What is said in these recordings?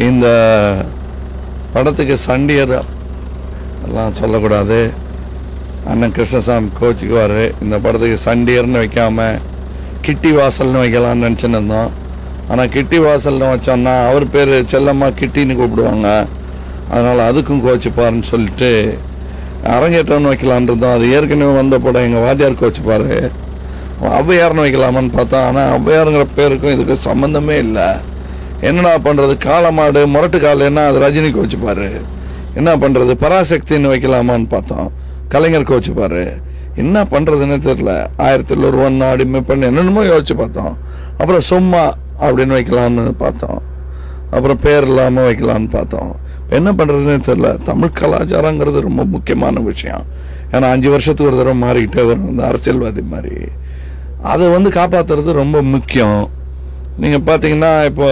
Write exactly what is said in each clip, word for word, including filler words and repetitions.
இந்த படத்துக்கு சண்டியர் எல்லாம் சொல்லக்கூடாது. அண்ணன் கிருஷ்ணசாமி கோச்சுக்குவார். இந்த படத்துக்கு சண்டியர்னு வைக்காமல் கிட்டி வாசல்னு வைக்கலாம்னு நினச்சின்னு இருந்தோம். ஆனால் கிட்டி வாசல்னு வச்சோன்னா அவர் பேர் செல்லம்மா கிட்டின்னு கூப்பிடுவாங்க. அதனால் அதுக்கும் கோச்சுப்பாருன்னு சொல்லிட்டு அரங்கேற்றம்னு வைக்கலான் இருந்தோம். அது ஏற்கனவே வந்த படம் எங்கள் வாத்தியார் கோச்சுப்பார். ஔவையார்னு வைக்கலாமான்னு பார்த்தா, ஆனால் ஔவையாருங்கிற பேருக்கும் இதுக்கும் சம்மந்தமே இல்லை. என்னடா பண்ணுறது, காளமாடு முரட்டு காலைன்னா அது ரஜினி கோச்சுப்பார். என்ன பண்ணுறது, பராசக்தின்னு வைக்கலாமான்னு பார்த்தோம், கலைஞர் கோச்சுப்பார். என்ன பண்ணுறதுன்னு தெரில. ஆயிரத்தி ஒரு ஒன்று அடிமை பண்ணி என்னென்னமோ யோசிச்சு பார்த்தோம். அப்புறம் சும்மா அப்படின்னு வைக்கலான்னு பார்த்தோம். அப்புறம் பேர் இல்லாமல் வைக்கலான்னு பார்த்தோம். என்ன பண்ணுறதுன்னு தெரில. தமிழ் கலாச்சாரங்கிறது ரொம்ப முக்கியமான விஷயம். ஏன்னா அஞ்சு வருஷத்துக்கு ஒரு தடவை மாறிக்கிட்டே வரும் இந்த அரசியல்வாதி மாதிரி. அதை வந்து காப்பாற்றுறது ரொம்ப முக்கியம். நீங்கள் பார்த்தீங்கன்னா இப்போ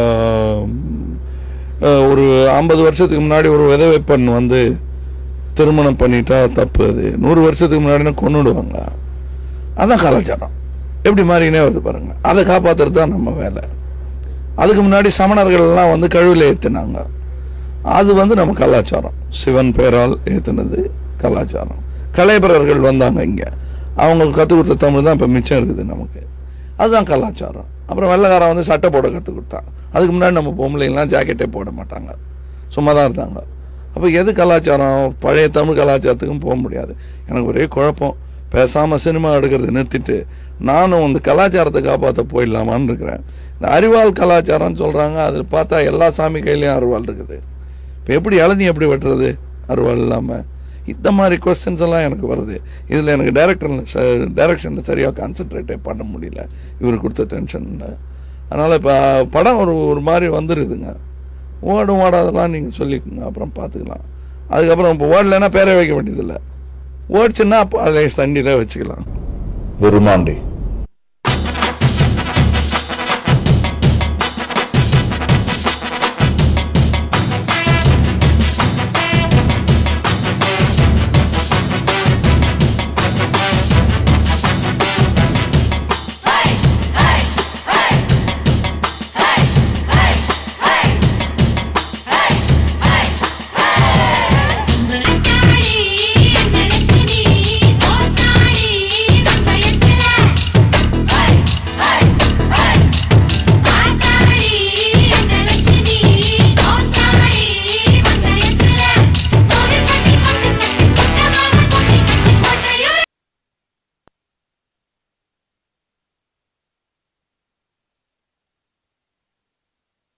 ஒரு ஐம்பது வருஷத்துக்கு முன்னாடி ஒரு விதவை பெண் வந்து திருமணம் பண்ணிட்டா தப்பு. அது நூறு வருஷத்துக்கு முன்னாடினா கொண்டுடுவாங்க. அதுதான் கலாச்சாரம். எப்படி மாறினே வருது பாருங்கள். அதை காப்பாற்றுறது தான் நம்ம வேலை. அதுக்கு முன்னாடி சமணர்கள்லாம் வந்து கழுவில் ஏற்றினாங்க. அது வந்து நம்ம கலாச்சாரம். சிவன் பேரால் ஏற்றுனது கலாச்சாரம். கலைபரர்கள் வந்தாங்க இங்கே, அவங்களுக்கு கற்றுக் கொடுத்த தமிழ் தான் இப்போ மிச்சம் இருக்குது நமக்கு. அதுதான் கலாச்சாரம். அப்புறம் வெள்ளைக்காரன் வந்து சட்டை போட கற்றுக் கொடுத்தான். அதுக்கு முன்னாடி நம்ம பொம்பளைங்கலாம் ஜாக்கெட்டே போட மாட்டாங்க, சும்மா தான் இருந்தாங்க. அப்போ எது கலாச்சாரம்? பழைய தமிழ் கலாச்சாரத்துக்கும் போக முடியாது. எனக்கு ஒரே குழப்பம். பேசாமல் சினிமா எடுக்கிறது நிறுத்திட்டு நானும் வந்து கலாச்சாரத்தை காப்பாற்ற போயிடலாமான்னு இருக்கிறேன். இந்த அறிவாள் கலாச்சாரம்னு சொல்கிறாங்க. அதில் பார்த்தா எல்லா சாமி கையிலையும் அருவாள் இருக்குது. இப்போ எப்படி இளநீ எப்படி வெட்டுறது அருவாள் இல்லாமல்? இந்த மாதிரி கொஸ்டின்ஸ் எல்லாம் எனக்கு வருது. இதில் எனக்கு டைரக்டர் டைரக்ஷனில் சரியாக கான்சென்ட்ரேட்டே பண்ண முடியல, இவர் கொடுத்த டென்ஷனில். அதனால் இப்போ படம் ஒரு ஒரு மாதிரி வந்துடுதுங்க. ஓடும் ஓடாதெல்லாம் நீங்கள் சொல்லிக்கோங்க, அப்புறம் பார்த்துக்கலாம். அதுக்கப்புறம் இப்போ ஓடலைன்னா பேரை வைக்க வேண்டியதில்லை. ஓடிச்சுன்னா அப்போ அதை தண்ணியில் வச்சுக்கலாம். விருமாண்டி.